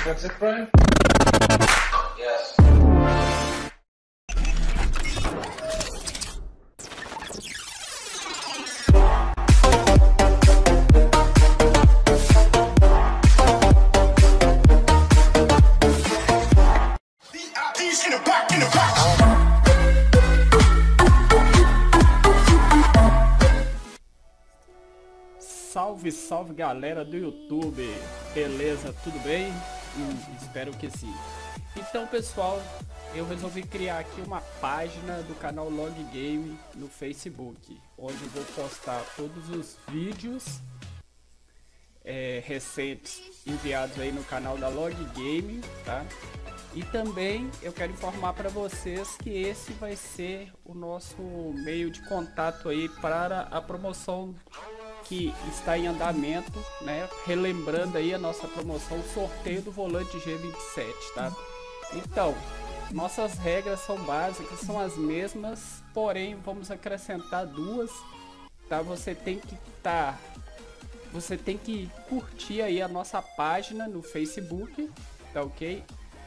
That's it, Brian? Yes. Salve, salve galera do YouTube, beleza? Tudo bem? Espero que sim. Então pessoal, eu resolvi criar aqui uma página do canal Log Game no Facebook, onde eu vou postar todos os vídeos recentes enviados aí no canal da Log Game, tá? E também eu quero informar para vocês que esse vai ser o nosso meio de contato aí para a promoção que está em andamento, né? Relembrando aí a nossa promoção, sorteio do volante G27, tá? Então, nossas regras são básicas, são as mesmas, porém vamos acrescentar duas, tá? Você tem que curtir aí a nossa página no Facebook, tá ok?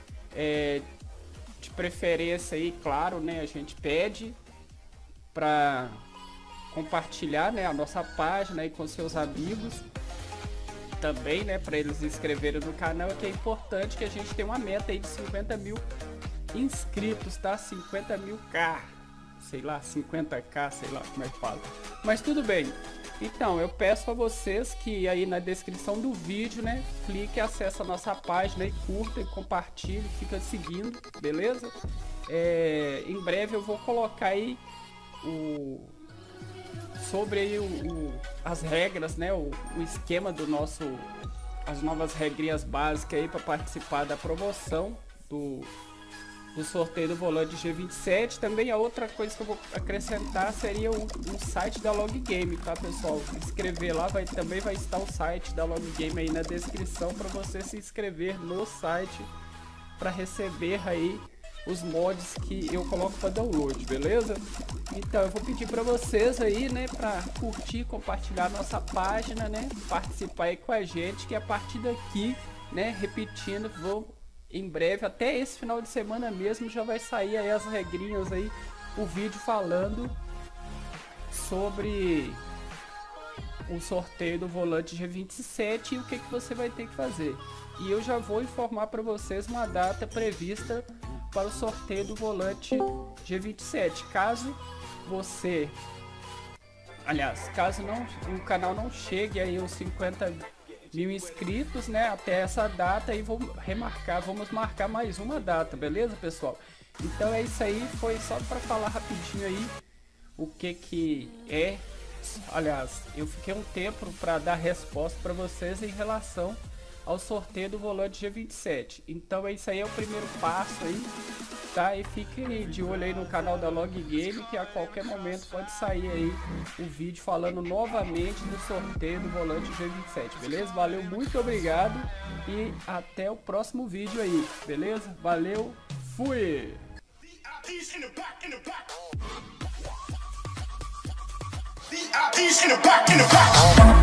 De preferência aí, claro, né? A gente pede para compartilhar, né, a nossa página aí com seus amigos também, né, para eles se inscreverem no canal, que é importante que a gente tenha uma meta aí de 50 mil inscritos, tá? 50 mil K, sei lá, 50K, sei lá como é que fala, mas tudo bem. Então eu peço a vocês que aí na descrição do vídeo, né, clique e acesse a nossa página e curta e compartilhe, fica seguindo, beleza? Em breve eu vou colocar aí sobre aí as regras, né, o esquema do nosso, as novas regrinhas básicas aí para participar da promoção do sorteio do volante G27. Também a outra coisa que eu vou acrescentar seria o site da Log Game, tá pessoal? Inscrever lá, também vai estar o site da Log Game aí na descrição para você se inscrever no site para receber aí os mods que eu coloco para download, beleza? Então eu vou pedir para vocês aí, né, para curtir, compartilhar nossa página, né, participar aí com a gente, que a partir daqui, né, repetindo, vou em breve, até esse final de semana mesmo, já vai sair aí as regrinhas aí, o vídeo falando sobre o sorteio do volante G27 e o que você vai ter que fazer. E eu já vou informar para vocês uma data prevista para o sorteio do volante G27. Caso você, aliás, caso o canal não chegue aí aos 50 mil inscritos, né, até essa data, aí vamos marcar mais uma data, beleza pessoal? Então é isso aí, foi só para falar rapidinho aí o que é. Aliás, eu fiquei um tempo para dar resposta para vocês em relação ao sorteio do volante G27. Então é isso aí, é o primeiro passo aí, tá? E fique de olho aí no canal da Log Game, que a qualquer momento pode sair aí o vídeo falando novamente do sorteio do volante G27, beleza? Valeu, muito obrigado e até o próximo vídeo aí, beleza? Valeu, fui! in the back.